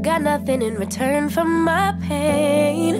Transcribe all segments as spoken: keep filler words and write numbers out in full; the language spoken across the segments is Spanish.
got nothing in return for my pain.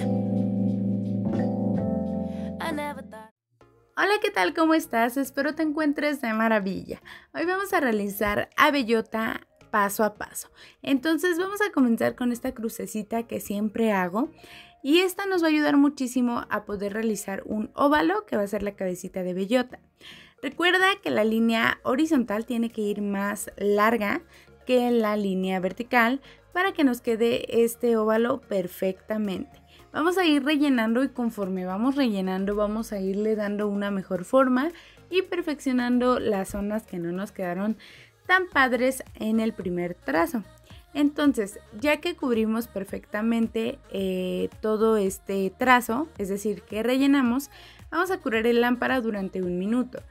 I never thought. Hola, ¿qué tal? ¿Cómo estás? Espero te encuentres de maravilla. Hoy vamos a realizar a bellota paso a paso. Entonces vamos a comenzar con esta crucecita que siempre hago. Y esta nos va a ayudar muchísimo a poder realizar un óvalo que va a ser la cabecita de bellota. Recuerda que la línea horizontal tiene que ir más larga que la línea vertical para que nos quede este óvalo perfectamente. Vamos a ir rellenando y conforme vamos rellenando vamos a irle dando una mejor forma y perfeccionando las zonas que no nos quedaron tan padres en el primer trazo. Entonces, ya que cubrimos perfectamente eh, todo este trazo, es decir, que rellenamos, vamos a curar el lámpara durante un minuto.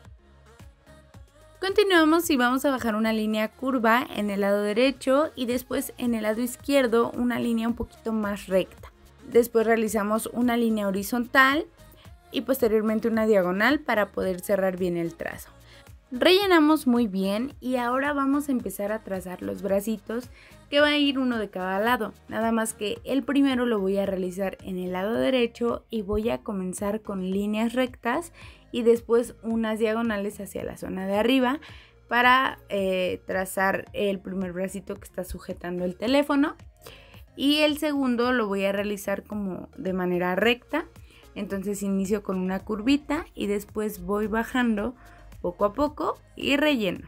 Continuamos y vamos a bajar una línea curva en el lado derecho y después en el lado izquierdo una línea un poquito más recta. Después realizamos una línea horizontal y posteriormente una diagonal para poder cerrar bien el trazo. Rellenamos muy bien y ahora vamos a empezar a trazar los bracitos que va a ir uno de cada lado. Nada más que el primero lo voy a realizar en el lado derecho y voy a comenzar con líneas rectas y después unas diagonales hacia la zona de arriba para eh, trazar el primer bracito que está sujetando el teléfono. Y el segundo lo voy a realizar como de manera recta. Entonces inicio con una curvita y después voy bajando poco a poco y relleno.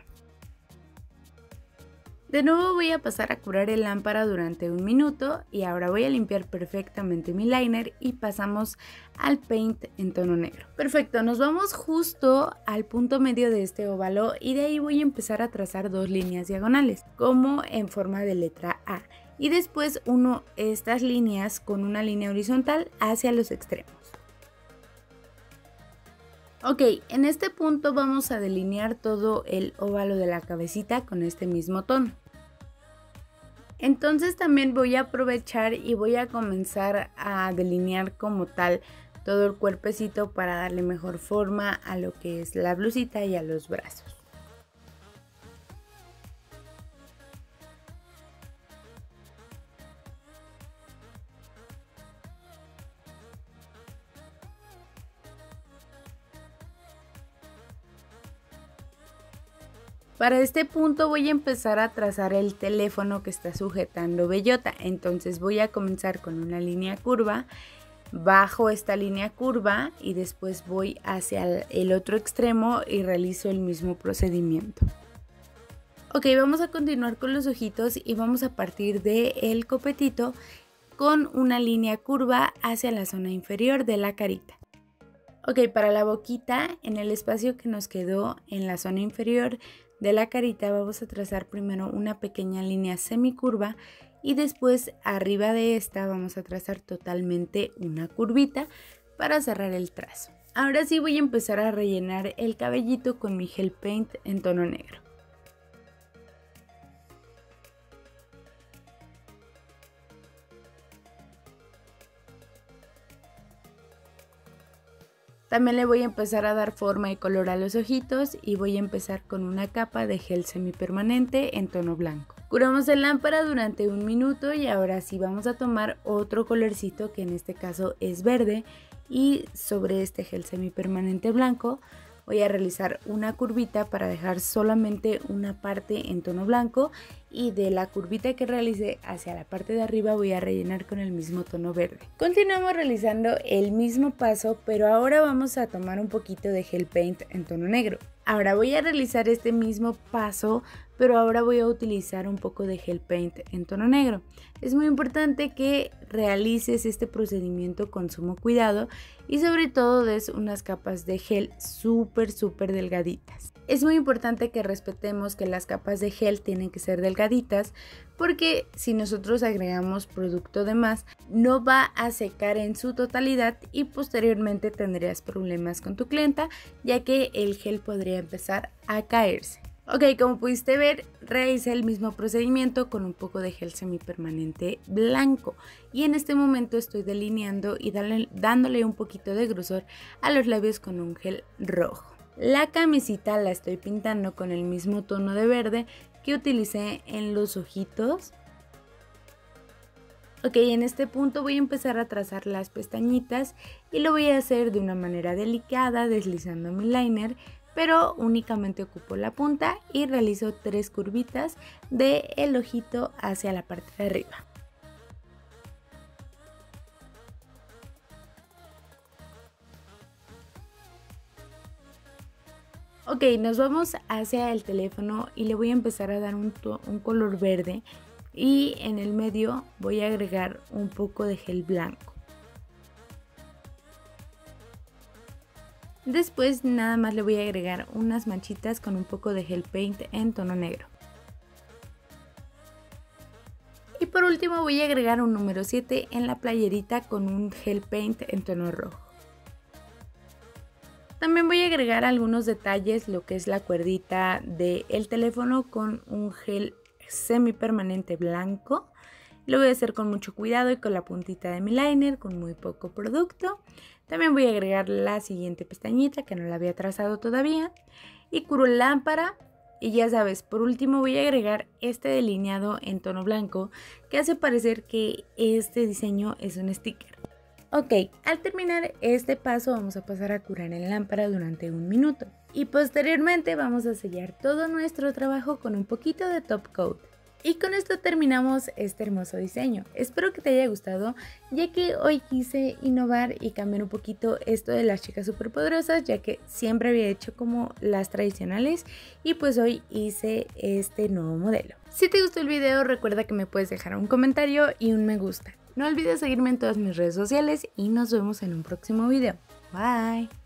De nuevo voy a pasar a curar el lámpara durante un minuto y ahora voy a limpiar perfectamente mi liner y pasamos al paint en tono negro. Perfecto, nos vamos justo al punto medio de este óvalo y de ahí voy a empezar a trazar dos líneas diagonales como en forma de letra A y después uno estas líneas con una línea horizontal hacia los extremos. Ok, en este punto vamos a delinear todo el óvalo de la cabecita con este mismo tono. Entonces también voy a aprovechar y voy a comenzar a delinear como tal todo el cuerpecito para darle mejor forma a lo que es la blusita y a los brazos. Para este punto voy a empezar a trazar el teléfono que está sujetando bellota, entonces voy a comenzar con una línea curva, bajo esta línea curva y después voy hacia el otro extremo y realizo el mismo procedimiento. Ok, vamos a continuar con los ojitos y vamos a partir del copetito con una línea curva hacia la zona inferior de la carita. Ok, para la boquita, en el espacio que nos quedó en la zona inferior de la carita vamos a trazar primero una pequeña línea semicurva y después arriba de esta vamos a trazar totalmente una curvita para cerrar el trazo. Ahora sí voy a empezar a rellenar el cabellito con mi gel paint en tono negro. También le voy a empezar a dar forma y color a los ojitos y voy a empezar con una capa de gel semipermanente en tono blanco. Curamos el lámpara durante un minuto y ahora sí vamos a tomar otro colorcito que en este caso es verde y sobre este gel semipermanente blanco voy a realizar una curvita para dejar solamente una parte en tono blanco y de la curvita que realicé hacia la parte de arriba voy a rellenar con el mismo tono verde. Continuamos realizando el mismo paso, pero ahora vamos a tomar un poquito de gel paint en tono negro. Ahora voy a realizar este mismo paso, pero ahora voy a utilizar un poco de gel paint en tono negro. Es muy importante que realices este procedimiento con sumo cuidado y sobre todo des unas capas de gel súper súper delgaditas. Es muy importante que respetemos que las capas de gel tienen que ser delgaditas porque si nosotros agregamos producto de más no va a secar en su totalidad y posteriormente tendrías problemas con tu clienta ya que el gel podría empezar a caerse. Ok, como pudiste ver, realicé el mismo procedimiento con un poco de gel semipermanente blanco y en este momento estoy delineando y dale, dándole un poquito de grosor a los labios con un gel rojo. La camisita la estoy pintando con el mismo tono de verde que utilicé en los ojitos. Ok, en este punto voy a empezar a trazar las pestañitas y lo voy a hacer de una manera delicada, deslizando mi liner, pero únicamente ocupo la punta y realizo tres curvitas del ojito hacia la parte de arriba. Ok, nos vamos hacia el teléfono y le voy a empezar a dar un, un color verde. Y en el medio voy a agregar un poco de gel blanco. Después nada más le voy a agregar unas manchitas con un poco de gel paint en tono negro. Y por último voy a agregar un número siete en la playerita con un gel paint en tono rojo. También voy a agregar algunos detalles, lo que es la cuerdita del teléfono con un gel semipermanente blanco. Lo voy a hacer con mucho cuidado y con la puntita de mi liner, con muy poco producto. También voy a agregar la siguiente pestañita que no la había trazado todavía y curo lámpara. Y ya sabes, por último voy a agregar este delineado en tono blanco que hace parecer que este diseño es un sticker. Ok, al terminar este paso vamos a pasar a curar en lámpara durante un minuto y posteriormente vamos a sellar todo nuestro trabajo con un poquito de top coat. Y con esto terminamos este hermoso diseño. Espero que te haya gustado, ya que hoy quise innovar y cambiar un poquito esto de las chicas superpoderosas, ya que siempre había hecho como las tradicionales y pues hoy hice este nuevo modelo. Si te gustó el video, recuerda que me puedes dejar un comentario y un me gusta. No olvides seguirme en todas mis redes sociales y nos vemos en un próximo video. Bye.